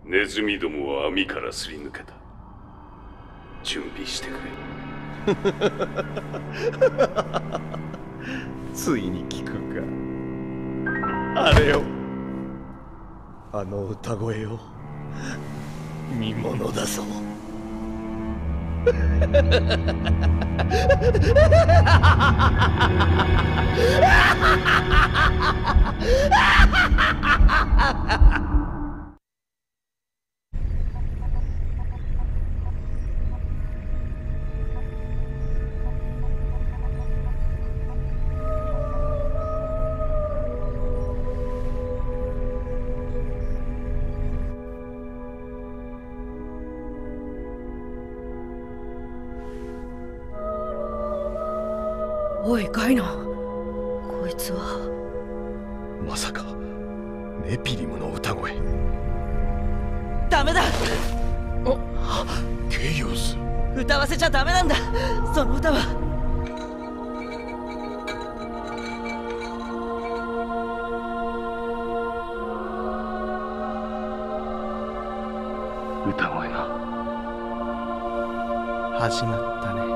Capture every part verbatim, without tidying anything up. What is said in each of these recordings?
ネズミどもは網からすり抜けた。準備してくれ。 ついに聞くか。あれよ、あの歌声よ、見物だぞ。 おいガイナ、こいつはまさかネピリムの歌声。 ダメだ。 あ、ケイオス。 歌わせちゃダメなんだ。その歌は歌声が始まったね。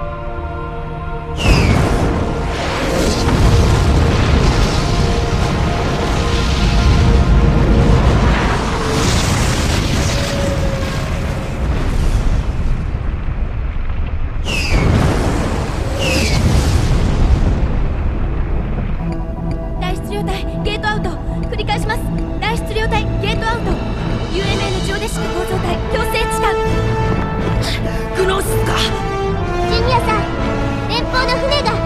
大質量体ゲートアウト。繰り返します。大質量体ゲートアウト。 ユーエムエヌ ジオデシカ構造体強制地下。 グノーシスか。 ジュニアさん、連邦の船が。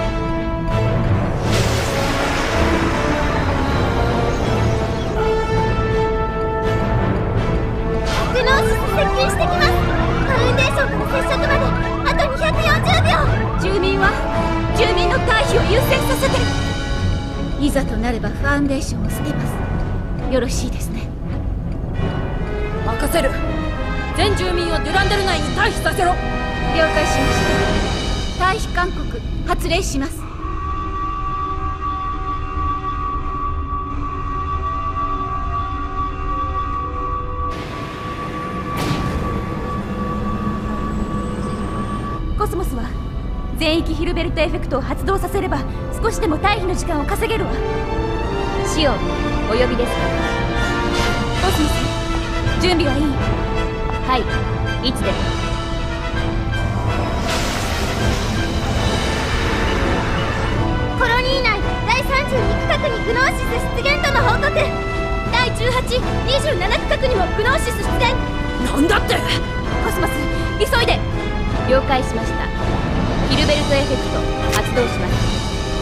グノーシス接近してきます。ファウンデーションとの接触まであとにひゃくよんじゅうびょう。 住民は住民の退避を優先させて。いざとなればファウンデーションを捨てます。よろしいですね。 任せる。全住民をデュランデル内に退避させろ。 了解しました。退避勧告発令します。コスモスは全域ヒルベルトエフェクトを発動させれば少しでも退避の時間を稼げるわ。シオン、お呼びですか。コスモス、準備はいい？はい、いつでも。 コロニー内だいさんじゅうに区画にグノーシス出現との報告。だいじゅうはち、にじゅうなな区画にもグノーシス出現。 なんだって。 コスモス、急いで。了解しました。ヒルベルトエフェクト発動します。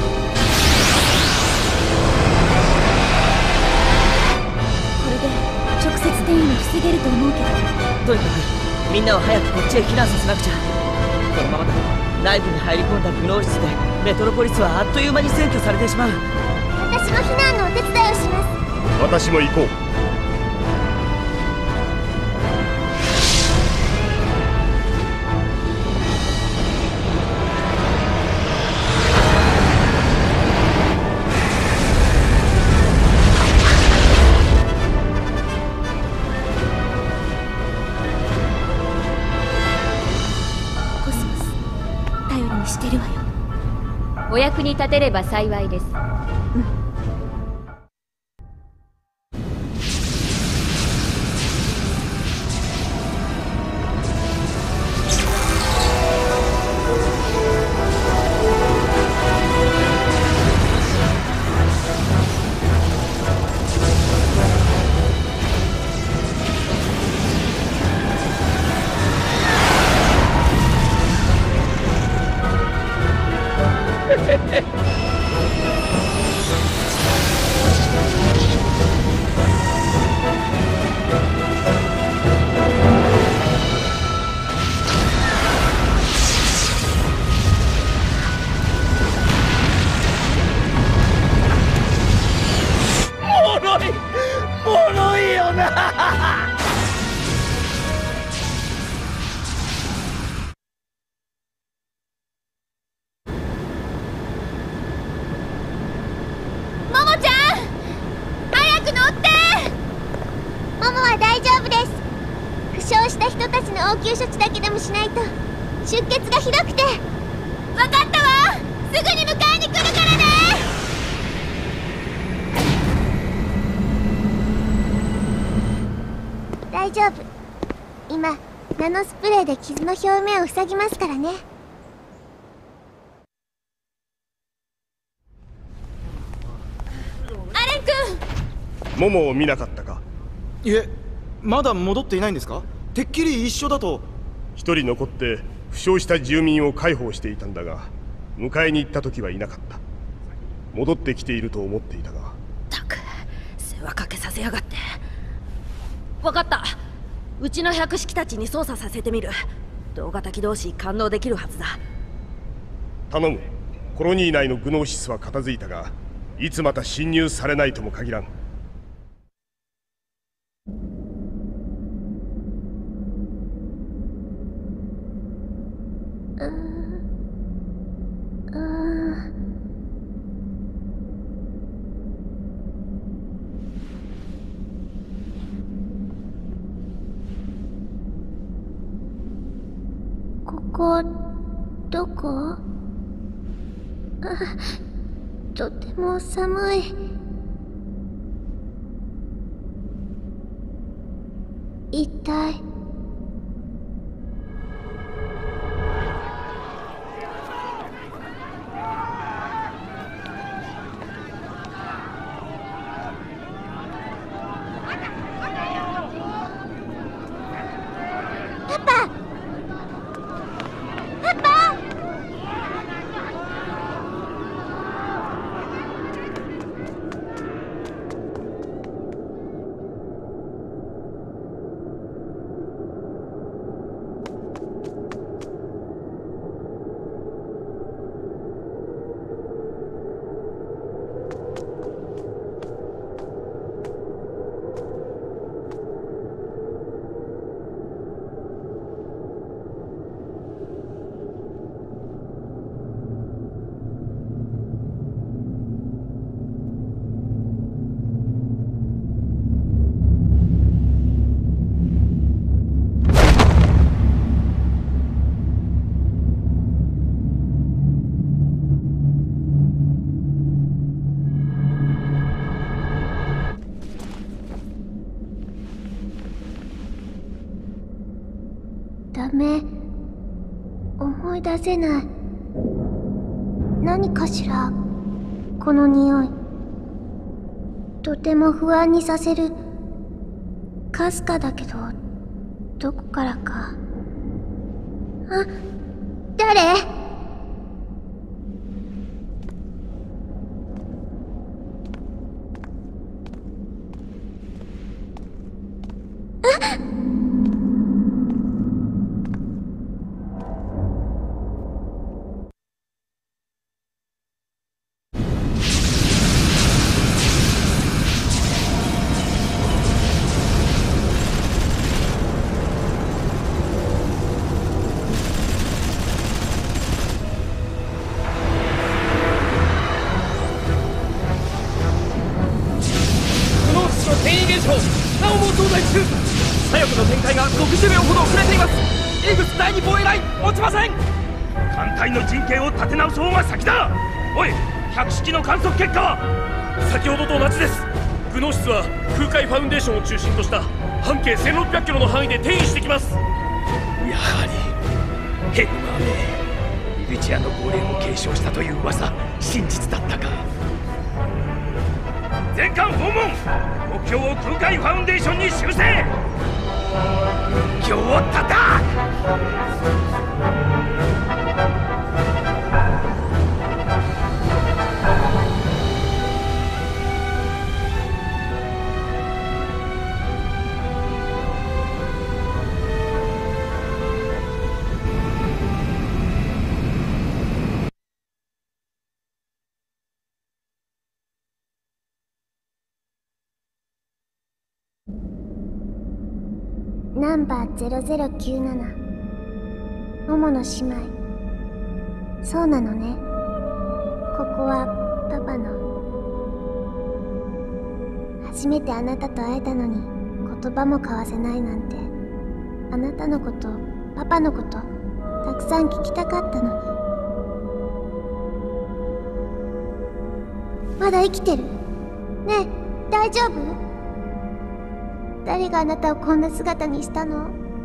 これで直接転移を防げると思うけど。 とにかくみんなを早くこっちへ避難させなくちゃ。このままだと内部に入り込んだグノーシスでメトロポリスはあっという間に占拠されてしまう。 私も避難のお手伝いをします。 私も行こう。 コスモス、頼りにしてるわよ。お役に立てれば幸いです。うん。 は大丈夫です。負傷した人たちの応急処置だけでもしないと出血がひどくて。分かったわ、すぐに迎えに来るからね。大丈夫、今ナノスプレーで傷の表面を塞ぎますからね。 アレン君、 モモを見なかったか？ いえ、まだ戻っていないんですか？てっきり一緒だと。 一人残って負傷した住民を介抱していたんだが、迎えに行った時はいなかった。戻ってきていると思っていたが。 たく世話かけさせやがって。分かった、うちの百式たちに操作させてみる。同型機同士感応できるはずだ。 頼む。コロニー内のグノーシスは片付いたが、いつまた侵入されないとも限らん。 うーんうーんここどこ？あ、とても寒い。一体パパパパダメ、思い出せない。何かしら、この匂い。とても不安にさせる。かすかだけど、どこからか。あ、誰？ 左翼の展開がろくじゅうびょうほど遅れています。イーグスだいに防衛ライン落ちません。 艦隊の陣形を立て直す方が先だ。おい、百式の観測結果は？ 先ほどと同じです。グノーシスは空海ファウンデーションを中心とした半径せんろっぴゃくキロの範囲で転移してきます。 やはりヘルマーめ、ミルチアの号令を継承したという噂、真実だったか。全艦訪問、目標を空海ファウンデーションに修正。今日をたたナンバーゼロゼロきゅうなな、モモの姉妹。そうなのね。ここはパパの。初めてあなたと会えたのに言葉も交わせないなんて、あなたのこと、パパのこと、たくさん聞きたかったのに。まだ生きてる？ねえ、大丈夫？誰があなたをこんな姿にしたの？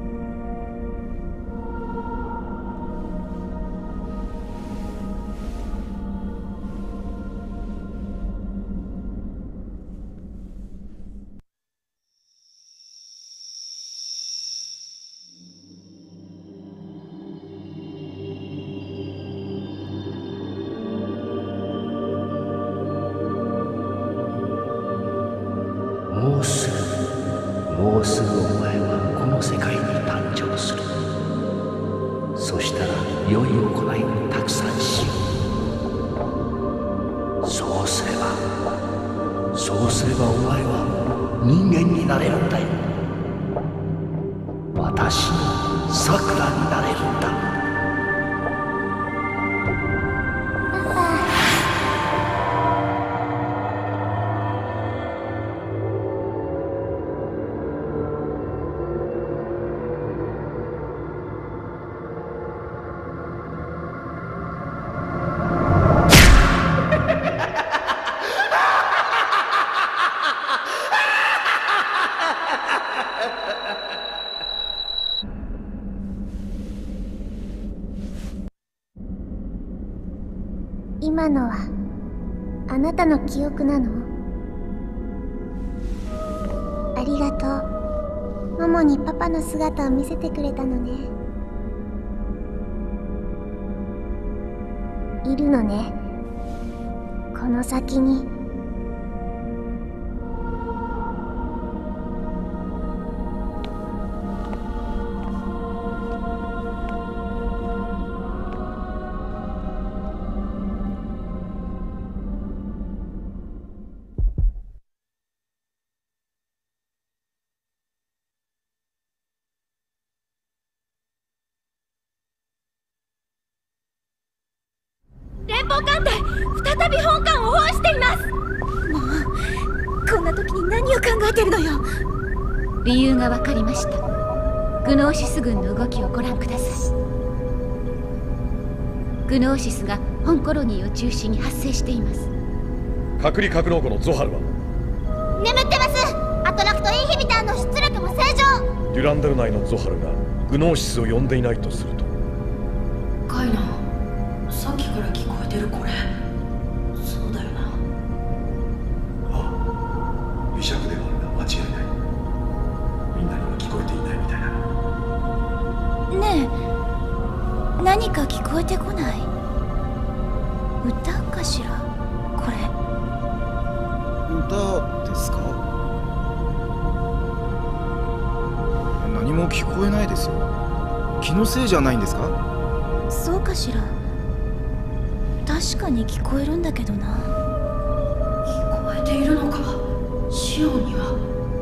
もうすぐもうすぐお前はこの世界に誕生する。そしたら良い行いをたくさんしよう。そうすればそうすればお前は人間になれるんだよ。私のさくらになれるんだ。 今のはあなたの記憶なの？ありがとう。マモにパパの姿を見せてくれたのね。いるのね、この先に。 連邦艦隊再び本艦を包囲しています。もうこんな時に何を考えてるのよ。理由が分かりました。グノーシス軍の動きをご覧ください。グノーシスが本コロニーを中心に発生しています。 隔離格納庫のゾハルは？ 眠ってます。アトラクトインヒビターの出力も正常。 デュランダル内のゾハルがグノーシスを呼んでいないとすると。 カイナ、さっきから聞こえてるこれ。そうだよな。 ああ、微弱ではあるが間違いない。みんなには聞こえていないみたいだ。 ねえ、何か聞こえてこない？歌かしらこれ。 歌ですか？何も聞こえないですよ。気のせいじゃないんですか？ そうかしら。確かに聞こえるんだけどな。 聞こえているのか、シオンには。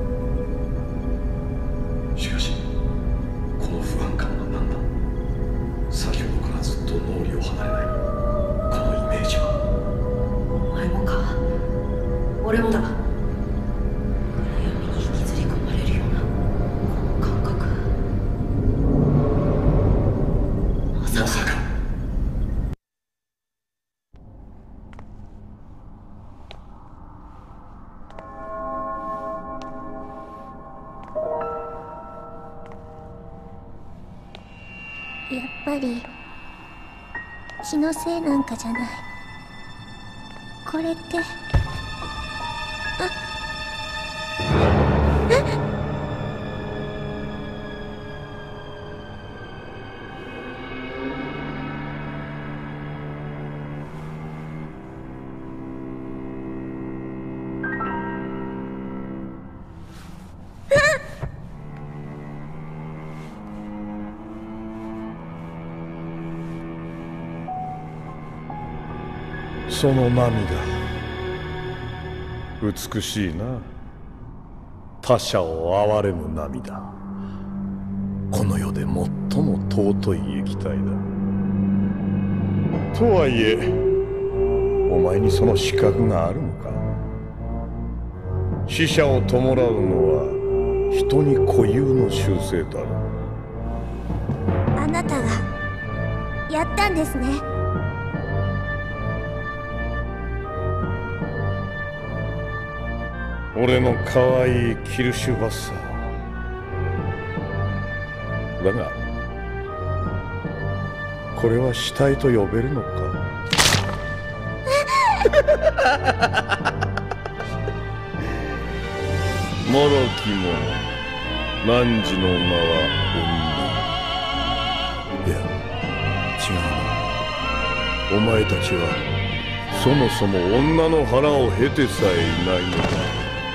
しかしこの不安感は何だ。先ほどからずっと脳裏を離れないこのイメージは。 お前もか。俺もだ。暗闇に引きずり込まれるようなこの感覚。まさか。 まさか。 やっぱり気のせいなんかじゃない。これってあえその涙、美しいな。他者を憐れむ涙。この世で最も尊い液体だ。とはいえ、お前にその資格があるのか。死者を弔うのは人に固有の習性だろう。 あなたがやったんですね。 俺の可愛いキルシュバッサーだが、これは死体と呼べるのか？もろき者、汝の名は女。いや、違うな。お前たちはそもそも女の腹を経てさえいないのだ。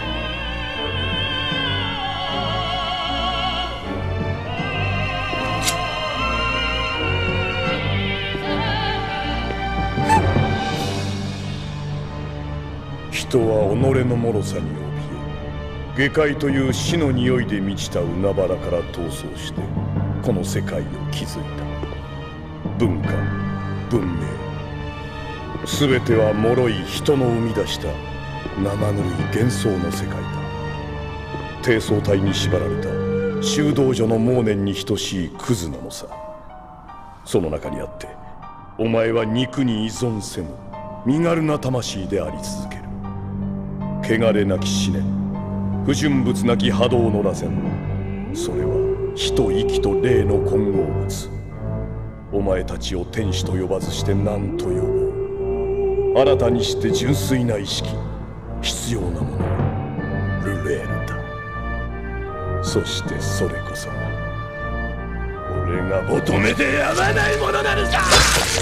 人は己の脆さに怯え、下界という死の匂いで満ちた海原から逃走してこの世界を築いた。文化、文明、全ては脆い人の生み出した生ぬるい幻想の世界だ。低層体に縛られた修道女の妄念に等しいクズなのさ。その中にあってお前は肉に依存せぬ身軽な魂であり続ける。汚れなき思念、不純物なき波動の螺旋、それは火と息と霊の混合物。お前たちを天使と呼ばずして何と呼ぼう。新たにして純粋な意識、必要なものはルレールだ。そしてそれこそ俺が求めてやまないものなのさ。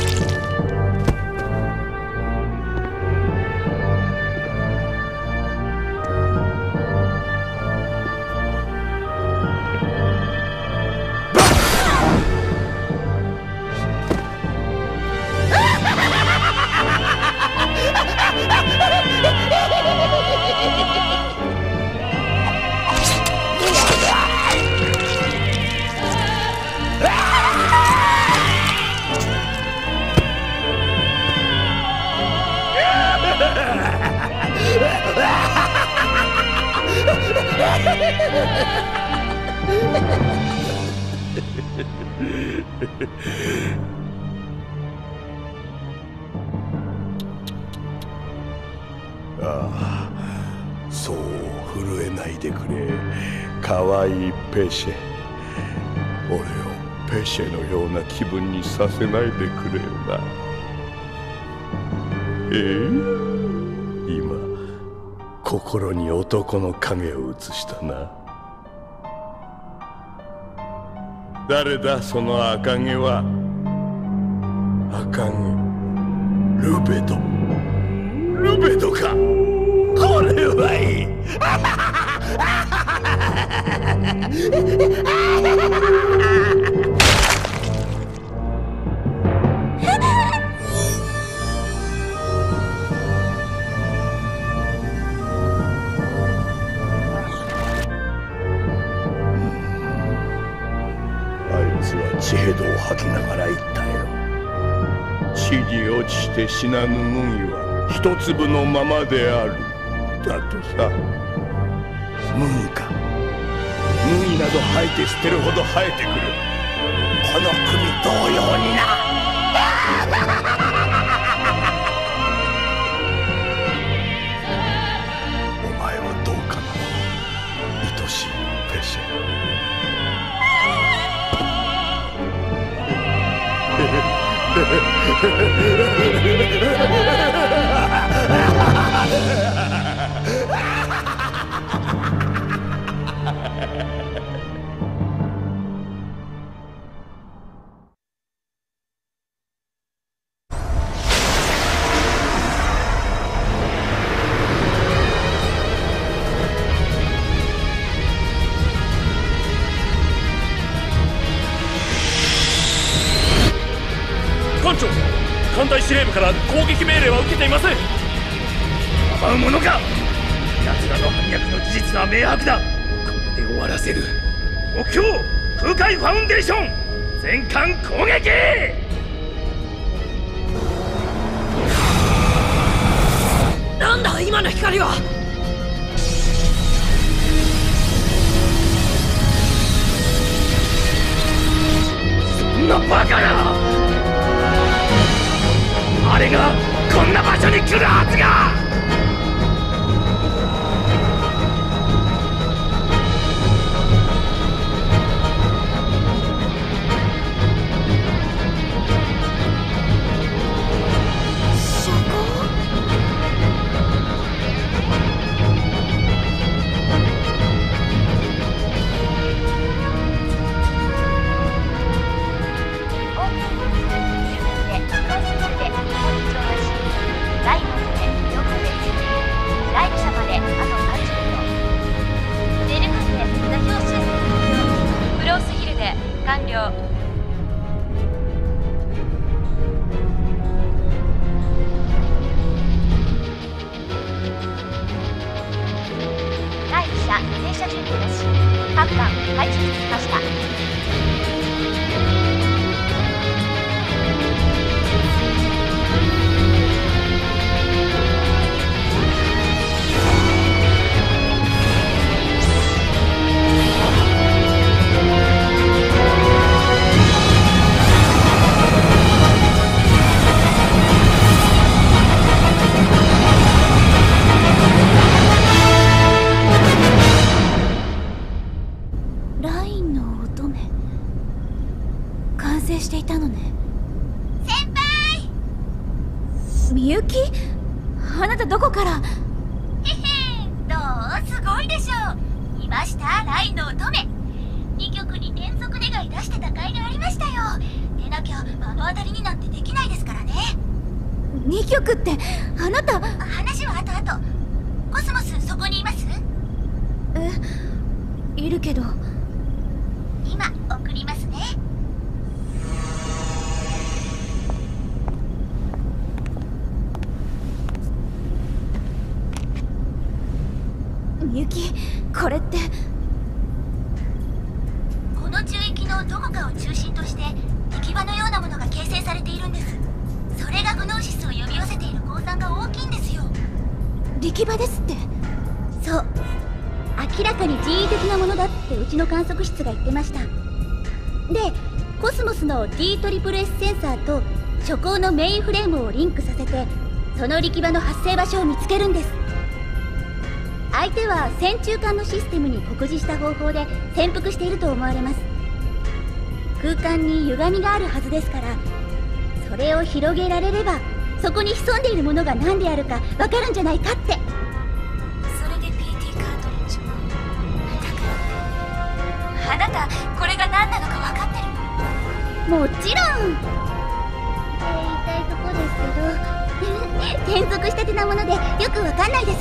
ああ、そう震えないでくれ、かわいいペシェ。俺をペシェのような気分にさせないでくれよな。ええ、今心に男の影を映したな。誰だその赤毛は。赤毛、ルベド。ルベドか。これはいい。血へどを吐きながら言ったよ。地に落ちて死なぬ麦は一粒のままである。だとさ。麦か。麦など吐いて捨てるほど生えてくる。この首同様にな。お前はどうかな、愛しいペシェ。 艦長、艦隊司令部から攻撃命令は受けていません。 構うものか。奴らの反逆の事実は明白だ。これで終わらせる。目標、空海ファウンデーション全艦攻撃。 なんだ今の光は。 了。 第一車停車準備なし。各艦配置につきました。 していたのね。 先輩！ みゆき？あなたどこから？ へへん、どう？すごいでしょう。いました、ラインの乙女。にきょくに連続願い出してた甲斐がありましたよ。でなきゃ目の当たりになんてできないですからね。 にきょくってあなた？ 話は後々。コスモスそこにいます？ え、いるけど。 今送りますね。 みゆき、これって。 この中域のどこかを中心として力場のようなものが形成されているんです。それがグノーシスを呼び寄せている鉱山が大きいんですよ。 力場ですって？ そう、明らかに人為的なものだってうちの観測室が言ってました。で、コスモスの ディートリプルエス センサーと初行のメインフレームをリンクさせてその力場の発生場所を見つけるんです。相手は戦中間のシステムに酷似した方法で潜伏していると思われます。空間に歪みがあるはずですから、それを広げられればそこに潜んでいるものが何であるかわかるんじゃないかって。 それで ピーティー カートリッジを。あなた、これが何なのか分かってるの？もちろん。って言いたいとこですけど転属したてなものでよくわかんないです。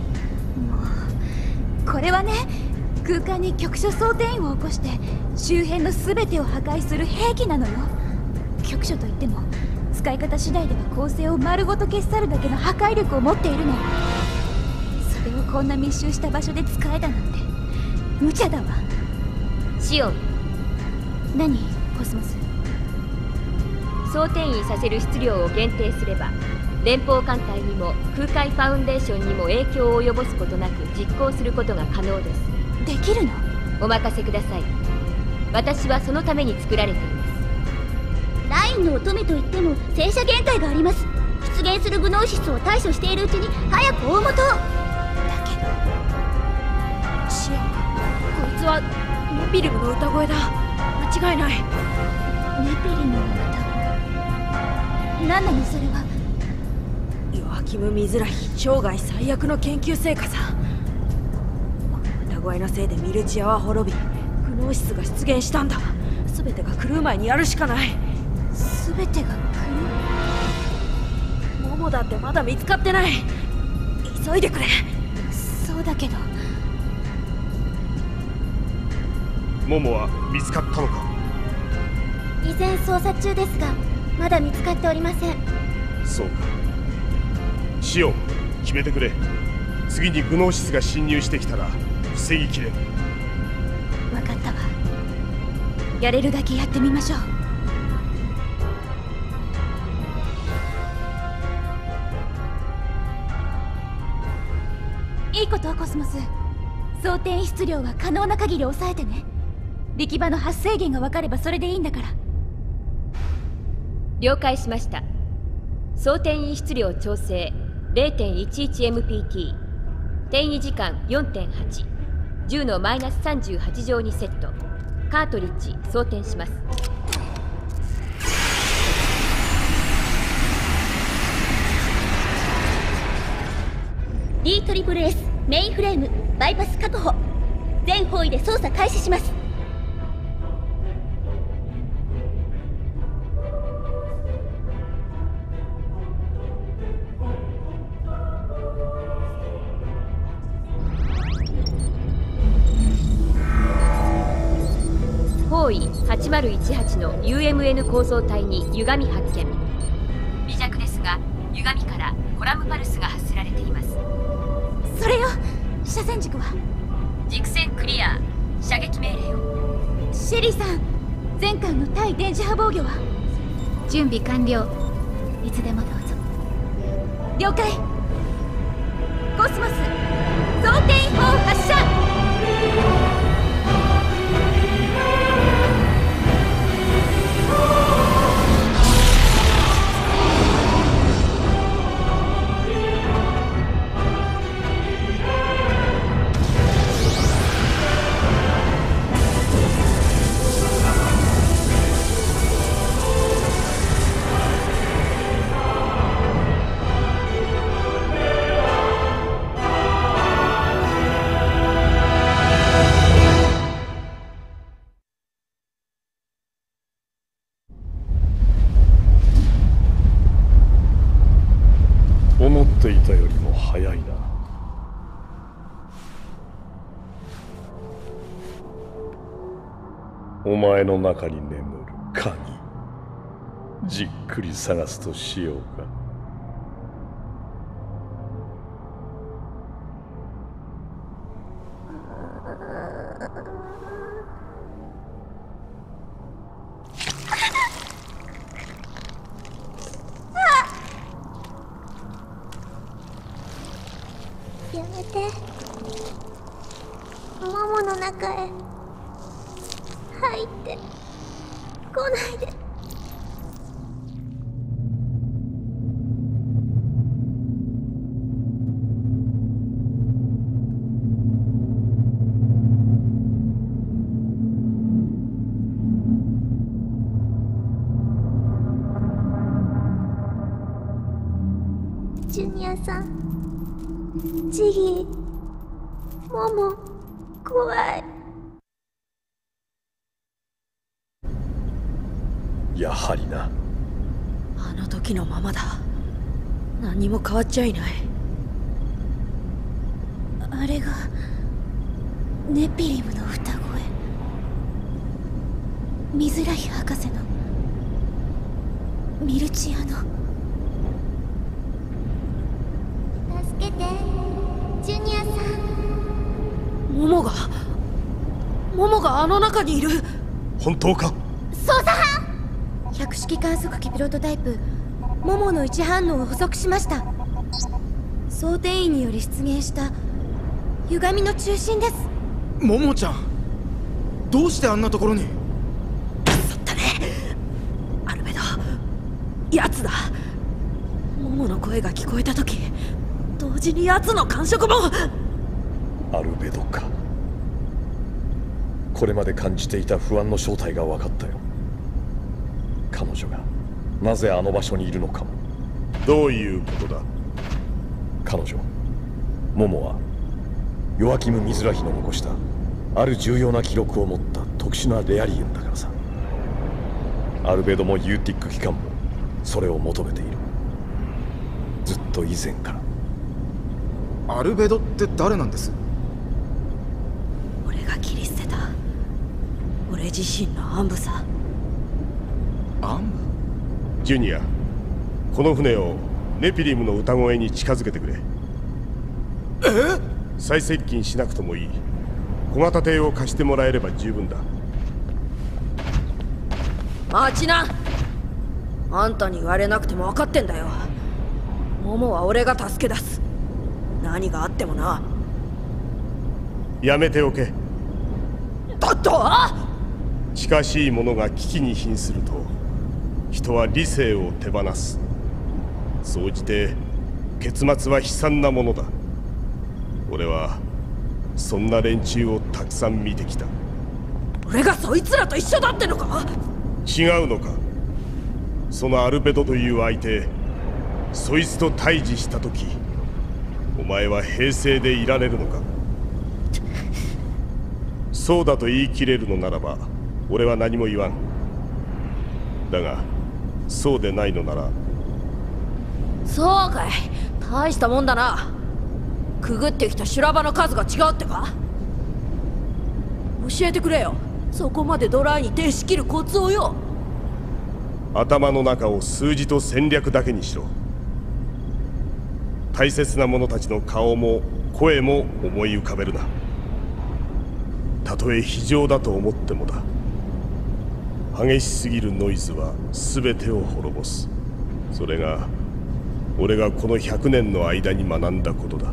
これはね、空間に局所総転移を起こして周辺の全てを破壊する兵器なのよ。局所といっても使い方次第では構成を丸ごと消し去るだけの破壊力を持っているの。それをこんな密集した場所で使えたなんて無茶だわ。 シオン。 何？コスモス。 総転移させる質量を限定すれば連邦艦隊にも空海ファウンデーションにも影響を及ぼすことなく実行することが可能です。 できるの？ お任せください。私はそのために作られています。 ラインの乙女といっても戦車減退があります。出現するグノーシスを対処しているうちに早く大元を。だけどシオン、こいつはネピリムの歌声だ。間違いない。 ネピリムの歌声？何なのそれは。 ヨアキム・ミズラヒ、生涯最悪の研究成果さ。この歌声のせいでミルチアは滅び、グノーシスが出現したんだ。全てが狂う前にやるしかない。 全てが狂う？モモだってまだ見つかってない。急いでくれ。 そうだけど。 モモは見つかったのか？ 依然捜査中ですがまだ見つかっておりません。 そうか。シオン、決めてくれ。次にグノーシスが侵入してきたら防ぎきれん。 分かったわ。やれるだけやってみましょう。いいことコスモス。総転移質量は可能な限り抑えてね。力場の発生源が分かればそれでいいんだから。 了解しました。総転移質量調整 ゼロてんいちいちエムピーティー、 転移時間 よんてんはち、 じゅうのマイナスさんじゅうはち乗にセット。カートリッジ装填します。 ディートリプルエス メインフレームバイパス確保。全方位で操作開始します。 方方位はちまるいちはちの ユーエムエヌ 構造体に歪み発見。微弱ですが歪みからコラムパルスが発せられています。 それよ。車線軸は軸線クリア。射撃命令を。 シェリーさん、前回の対電磁波防御は準備完了。いつでもどうぞ。 了解。コスモス装填砲発射。 思っていたよりも早いな。お前の中に眠る鍵、じっくり探すとしようか。 やめて。モモの中へ入ってこないで。ジュニアさん、ジギー、モモ、怖い。 やはりな。 あの時のままだ。何も変わっちゃいない。 あれがネピリムの歌声。ミズラヒ博士のミルチアの。 助けて、ジュニアさん。 モモがモモがあの中にいる。 本当か？ 操作班。百式観測機プロトタイプモモの位置反応を捕捉しました。装填員により出現した歪みの中心です。 モモちゃん、どうしてあんなところに？ そったね。アルベド、ヤツだ。モモの声が聞こえた時、同時にヤツの感触も。 アルベドか。これまで感じていた不安の正体が分かったよ。彼女がなぜあの場所にいるのかも。 どういうことだ？ 彼女、モモはヨアキム・ミズラヒの残したある重要な記録を持った特殊なレアリウムだからさ。アルベドもユーティック機関もそれを求めている。ずっと以前から。 アルベドって誰なんです？ 俺が切り捨てた俺自身の暗部さ。 暗部？ ジュニア、この船をネピリムの歌声に近づけてくれ。 え？ 再接近しなくともいい。小型艇を貸してもらえれば十分だ。 待ちな。あんたに言われなくても分かってんだよ。モモは俺が助け出す。何があってもな。 やめておけ。 だと？ 近しいものが危機に瀕すると人は理性を手放す。総じて結末は悲惨なものだ。俺はそんな連中をたくさん見てきた。 俺がそいつらと一緒だってのか？ 違うのか？そのアルベドという相手、そいつと対峙した時、お前は平静でいられるのか？そうだと言い切れるのならば俺は何も言わん。だがそうでないのなら。 そうかい。大したもんだな。くぐってきた修羅場の数が違うってか？教えてくれよ。 そこまでドライに徹しきるコツをよ。 頭の中を数字と戦略だけにしろ。大切な者たちの顔も声も思い浮かべるな。たとえ非常だと思ってもだ。激しすぎるノイズは全てを滅ぼす。それが俺がこのひゃくねんの間に学んだことだ。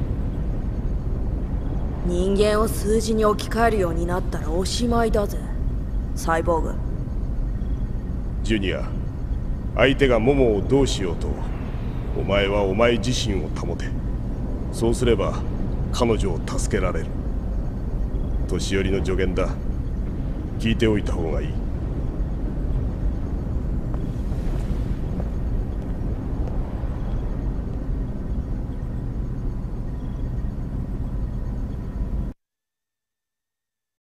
人間を数字に置き換えるようになったらおしまいだぜ、サイボーグ。 ジュニア、相手がモモをどうしようとお前はお前自身を保て。そうすれば彼女を助けられる。年寄りの助言だ。聞いておいた方がいい。